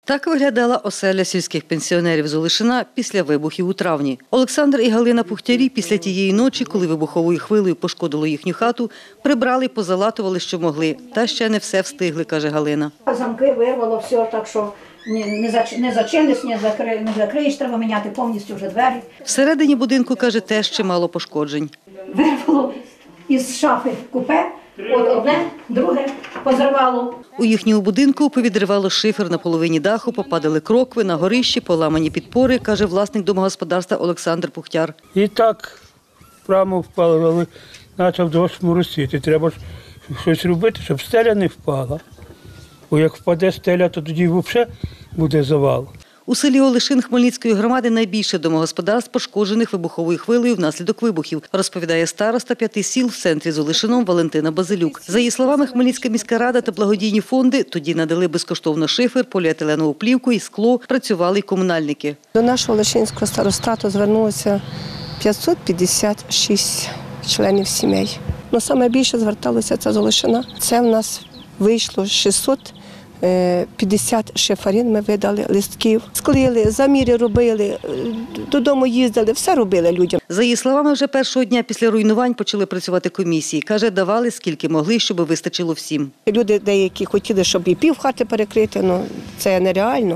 Так виглядала оселя сільських пенсіонерів з Олешина після вибухів у травні. Олександр і Галина Пухтярі після тієї ночі, коли вибуховою хвилею пошкодило їхню хату, прибрали, позалатували, що могли. Та ще не все встигли, каже Галина. Замки вирвало, все, так що не зачиниш, не закриєш, треба міняти повністю вже двері. Всередині будинку, каже, теж чимало пошкоджень. Вирвало із шафи купе, одне, друге позривало. У їхньому будинку повідривало шифер на половині даху, попадали крокви, на горищі, поламані підпори, каже власник домогосподарства Олександр Пухтяр. І так прямо впало, але почав дощ моросити. Треба ж щось робити, щоб стеля не впала. Бо як впаде стеля, то тоді взагалі буде завал. У селі Олешин Хмельницької громади найбільше домогосподарств, пошкоджених вибуховою хвилею внаслідок вибухів, розповідає староста 5 сіл в центрі з Олешином Валентина Базилюк. За її словами, Хмельницька міська рада та благодійні фонди тоді надали безкоштовно шифер, поліетиленову плівку і скло, працювали й комунальники. До нашого Олешинського старостату звернулося 556 членів сімей. Но саме більше зверталося це з Олешина. Це в нас вийшло 650 шиферин ми видали, листків. Склеїли, заміри робили, додому їздили, все робили людям. За її словами, вже першого дня після руйнувань почали працювати комісії. Каже, давали скільки могли, щоб вистачило всім. Люди деякі хотіли, щоб і пів хати перекрити, але це нереально.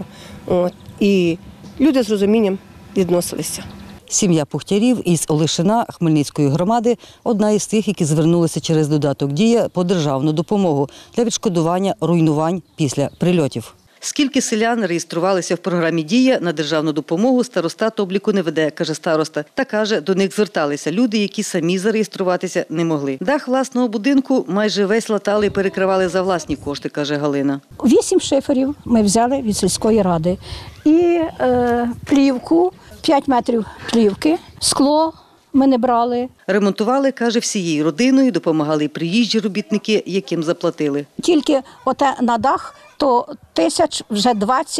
І люди з розумінням відносилися. Сім'я Пухтярів із Олешина Хмельницької громади – одна із тих, які звернулися через додаток «Дія» по державну допомогу для відшкодування руйнувань після прильотів. Скільки селян реєструвалися в програмі «Дія» на державну допомогу, старостат обліку не веде, каже староста. Та каже, до них зверталися люди, які самі зареєструватися не могли. Дах власного будинку майже весь латали і перекривали за власні кошти, каже Галина. 8 шиферів ми взяли від сільської ради. І плівку, 5 метрів плівки, скло ми не брали. Ремонтували, каже, всією родиною, допомагали й приїжджі робітники, яким заплатили. Тільки оте на дах, то тисяч вже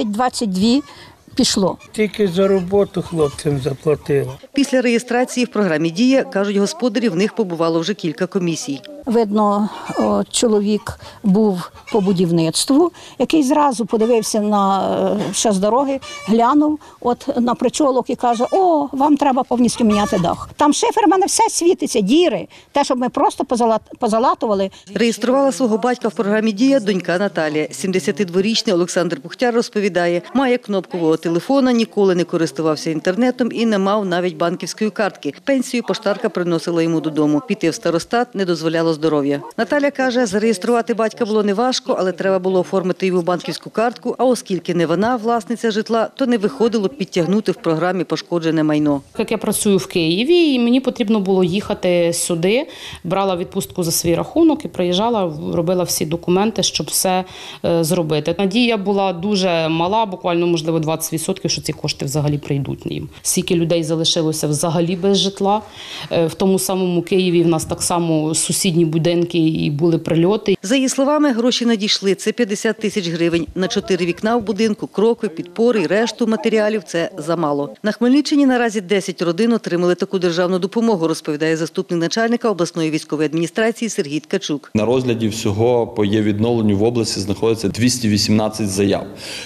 20-22 пішло. Тільки за роботу хлопцям заплатила. Після реєстрації в програмі «Дія», кажуть господарі, в них побувало вже кілька комісій. Видно, чоловік був по будівництву, який зразу подивився на ще з дороги, глянув на причолок і каже, о, вам треба повністю міняти дах. Там шифер, в мене все світиться, діри, те, щоб ми просто позалатували. Реєструвала свого батька в програмі «Дія» донька Наталія. 72-річний Олександр Пухтяр розповідає, має кнопкового телефона, ніколи не користувався інтернетом і не мав навіть банківської картки. Пенсію поштарка приносила йому додому. Піти в старостат не дозволяло здоров'я. Наталя каже, зареєструвати батька було неважко, але треба було оформити йому банківську картку, а оскільки не вона власниця житла, то не виходило підтягнути в програмі пошкоджене майно. Як я працюю в Києві, і мені потрібно було їхати сюди, брала відпустку за свій рахунок і приїжджала, робила всі документи, щоб все зробити. Надія була дуже мала, буквально, можливо, 20%, що ці кошти взагалі прийдуть їм. Скільки людей залишилося взагалі без житла. В тому самому Києві в нас так само сусідні будинки і були прильоти. За її словами, гроші надійшли. Це 50 тисяч гривень. На 4 вікна в будинку, крокви, підпори і решту матеріалів – це замало. На Хмельниччині наразі 10 родин отримали таку державну допомогу, розповідає заступник начальника обласної військової адміністрації Сергій Ткачук. На розгляді всього по є відновленню в області знаходиться 218 заяв.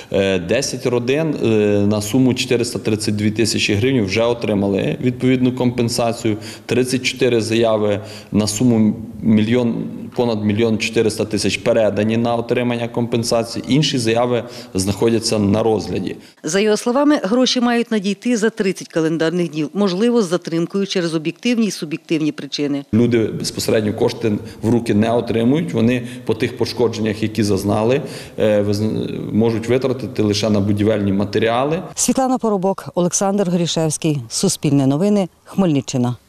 10 родин на суму 432 тисячі гривень вже отримали відповідну компенсацію. 34 заяви на суму понад 1 мільйон 400 тисяч передані на отримання компенсації. Інші заяви знаходяться на розгляді. За його словами, гроші мають надійти за 30 календарних днів, можливо, з затримкою через об'єктивні і суб'єктивні причини. Люди безпосередньо кошти в руки не отримують. Вони по тих пошкодженнях, які зазнали, можуть витратити лише на будівельні матеріали. Світлана Поробок, Олександр Горішевський. Суспільне новини. Хмельниччина.